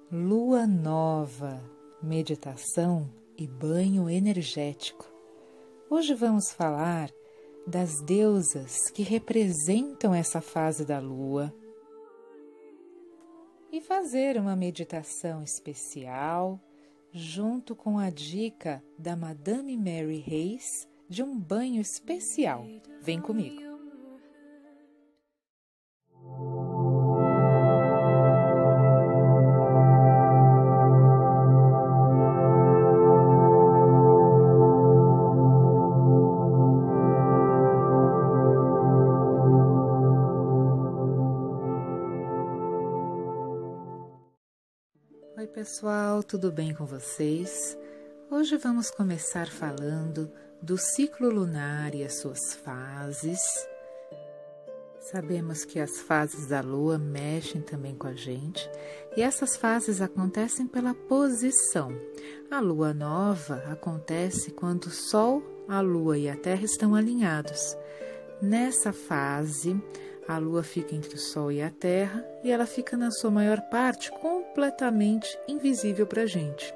Lua nova, meditação e banho energético. Hoje vamos falar das deusas que representam essa fase da lua e fazer uma meditação especial junto com a dica da Madame Mary Reis de um banho especial. Vem comigo! Oi pessoal, tudo bem com vocês? Hoje vamos começar falando do ciclo lunar e as suas fases. Sabemos que as fases da lua mexem também com a gente e essas fases acontecem pela posição. A lua nova acontece quando o Sol, a Lua e a Terra estão alinhados. Nessa fase, a Lua fica entre o Sol e a Terra e ela fica na sua maior parte completamente invisível para a gente.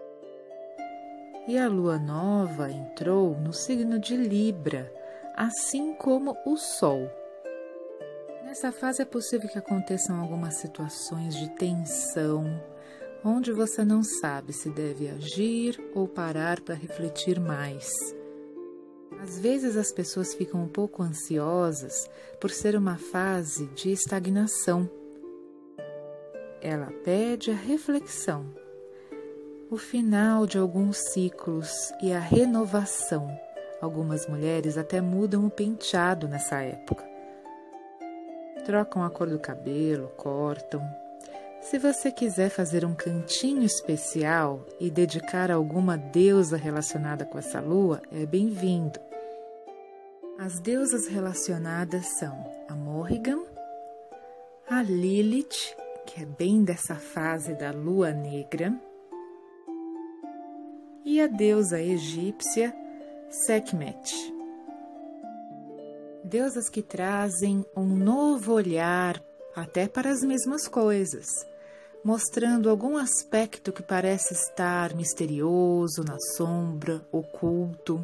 E a Lua nova entrou no signo de Libra, assim como o Sol. Nessa fase é possível que aconteçam algumas situações de tensão, onde você não sabe se deve agir ou parar para refletir mais. Às vezes as pessoas ficam um pouco ansiosas por ser uma fase de estagnação. Ela pede a reflexão, o final de alguns ciclos e a renovação. Algumas mulheres até mudam o penteado nessa época. Trocam a cor do cabelo, cortam. Se você quiser fazer um cantinho especial e dedicar a alguma deusa relacionada com essa lua, é bem-vindo. As deusas relacionadas são a Morrigan, a Lilith, que é bem dessa fase da lua negra, e a deusa egípcia Sekhmet. Deusas que trazem um novo olhar até para as mesmas coisas, mostrando algum aspecto que parece estar misterioso, na sombra, oculto.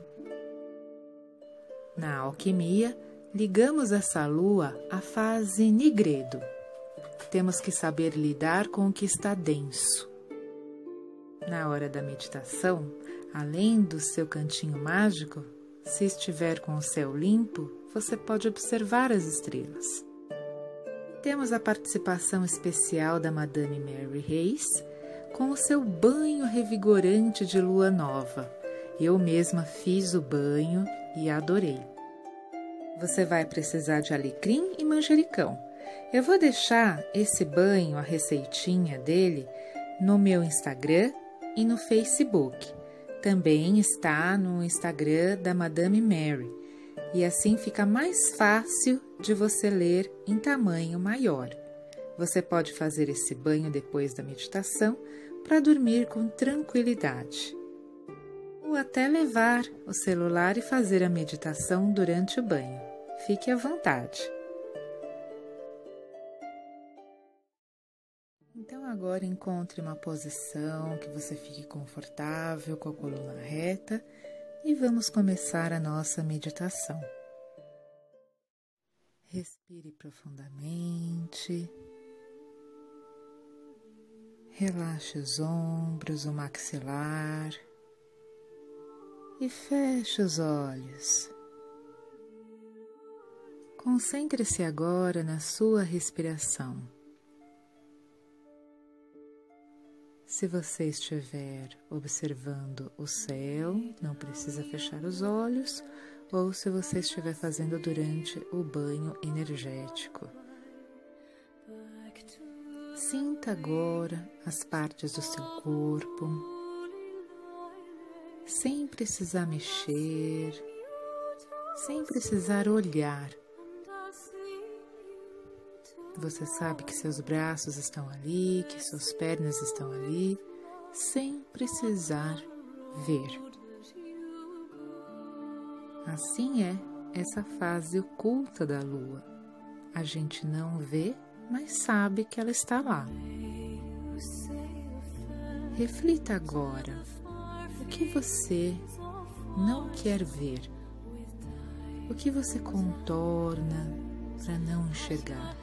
Na alquimia, ligamos essa lua à fase nigredo. Temos que saber lidar com o que está denso. Na hora da meditação, além do seu cantinho mágico, se estiver com o céu limpo, você pode observar as estrelas. Temos a participação especial da Madame Mary Reis com o seu banho revigorante de lua nova. Eu mesma fiz o banho e adorei. Você vai precisar de alecrim e manjericão. Eu vou deixar esse banho, a receitinha dele, no meu Instagram e no Facebook. Também está no Instagram da Madame Mary. E assim fica mais fácil de você ler em tamanho maior. Você pode fazer esse banho depois da meditação para dormir com tranquilidade. Ou até levar o celular e fazer a meditação durante o banho. Fique à vontade. Então agora encontre uma posição que você fique confortável, com a coluna reta, e vamos começar a nossa meditação. Respire profundamente. Relaxe os ombros, o maxilar e feche os olhos. Concentre-se agora na sua respiração. Se você estiver observando o céu, não precisa fechar os olhos, ou se você estiver fazendo durante o banho energético. Sinta agora as partes do seu corpo, sem precisar mexer, sem precisar olhar. Você sabe que seus braços estão ali, que suas pernas estão ali, sem precisar ver. Assim é essa fase oculta da lua. A gente não vê, mas sabe que ela está lá. Reflita agora. O que você não quer ver? O que você contorna para não enxergar?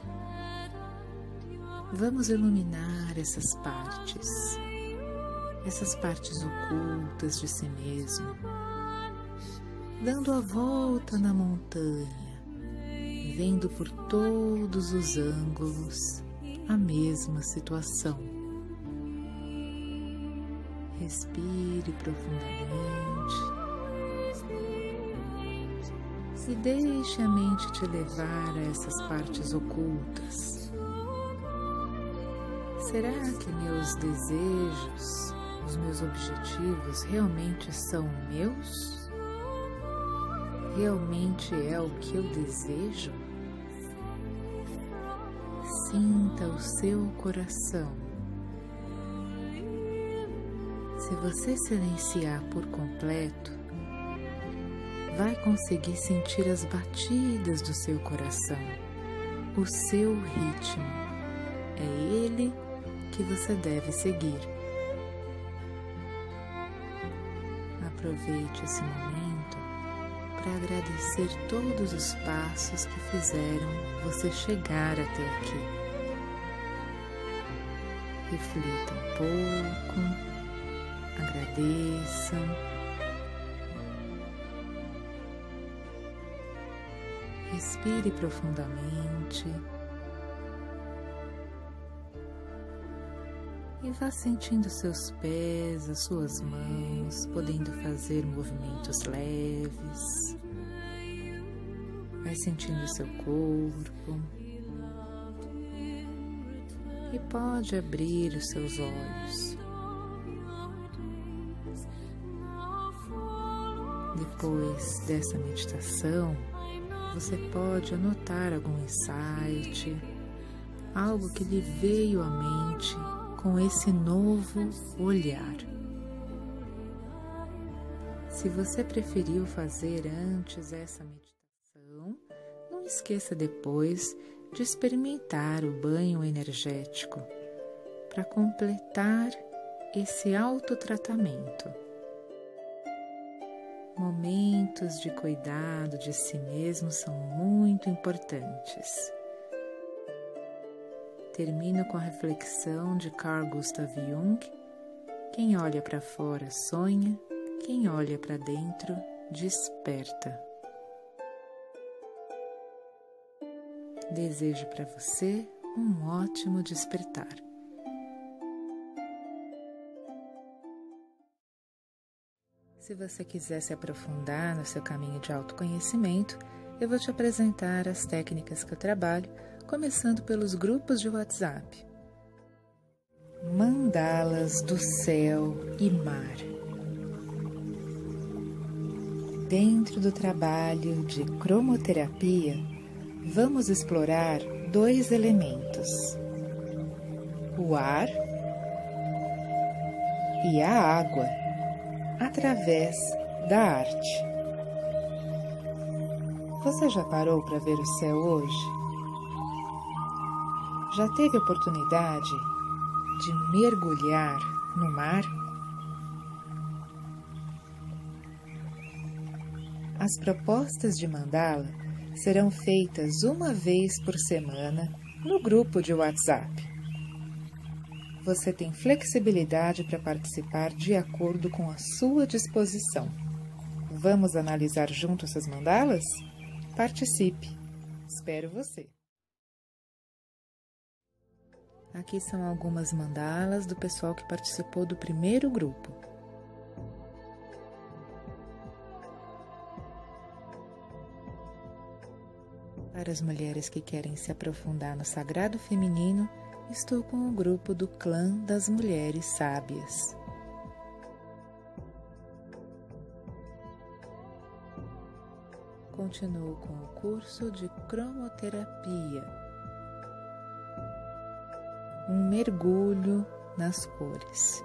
Vamos iluminar essas partes ocultas de si mesmo, dando a volta na montanha, vendo por todos os ângulos a mesma situação. Respire profundamente e deixe a mente te levar a essas partes ocultas. Será que meus desejos, os meus objetivos realmente são meus? Realmente é o que eu desejo? Sinta o seu coração. Se você silenciar por completo, vai conseguir sentir as batidas do seu coração, o seu ritmo. É ele que você deve seguir. Aproveite esse momento para agradecer todos os passos que fizeram você chegar até aqui. Reflita um pouco, agradeça. Respire profundamente e vá sentindo seus pés, as suas mãos, podendo fazer movimentos leves. Vai sentindo seu corpo e pode abrir os seus olhos. Depois dessa meditação, você pode anotar algum insight, algo que lhe veio à mente com esse novo olhar. Se você preferiu fazer antes essa meditação, não esqueça depois de experimentar o banho energético para completar esse autotratamento. Momentos de cuidado de si mesmo são muito importantes. Termino com a reflexão de Carl Gustav Jung: quem olha para fora sonha, quem olha para dentro desperta. Desejo para você um ótimo despertar. Se você quiser se aprofundar no seu caminho de autoconhecimento, eu vou te apresentar as técnicas que eu trabalho, começando pelos grupos de WhatsApp. Mandalas do céu e mar. Dentro do trabalho de cromoterapia, vamos explorar 2 elementos: o ar e a água, através da arte. Você já parou para ver o céu hoje? Já teve oportunidade de mergulhar no mar? As propostas de mandala serão feitas uma vez por semana no grupo de WhatsApp. Você tem flexibilidade para participar de acordo com a sua disposição. Vamos analisar juntos essas mandalas? Participe! Espero você! Aqui são algumas mandalas do pessoal que participou do primeiro grupo. Para as mulheres que querem se aprofundar no sagrado feminino, estou com o grupo do Clã das Mulheres Sábias. Continuo com o curso de cromoterapia. Um mergulho nas cores.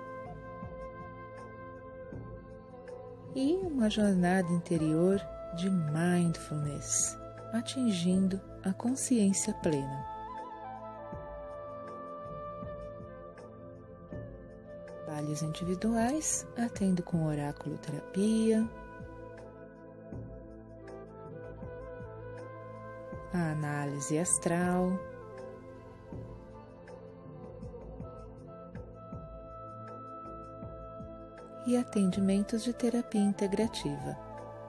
E uma jornada interior de mindfulness, atingindo a consciência plena. Trabalhos individuais, atendo com oráculo terapia, a análise astral, e atendimentos de terapia integrativa.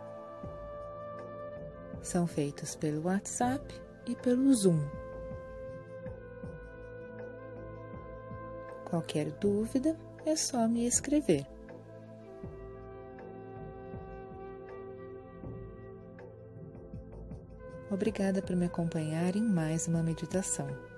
São feitos pelo WhatsApp e pelo Zoom. Qualquer dúvida, é só me escrever. Obrigada por me acompanhar em mais uma meditação.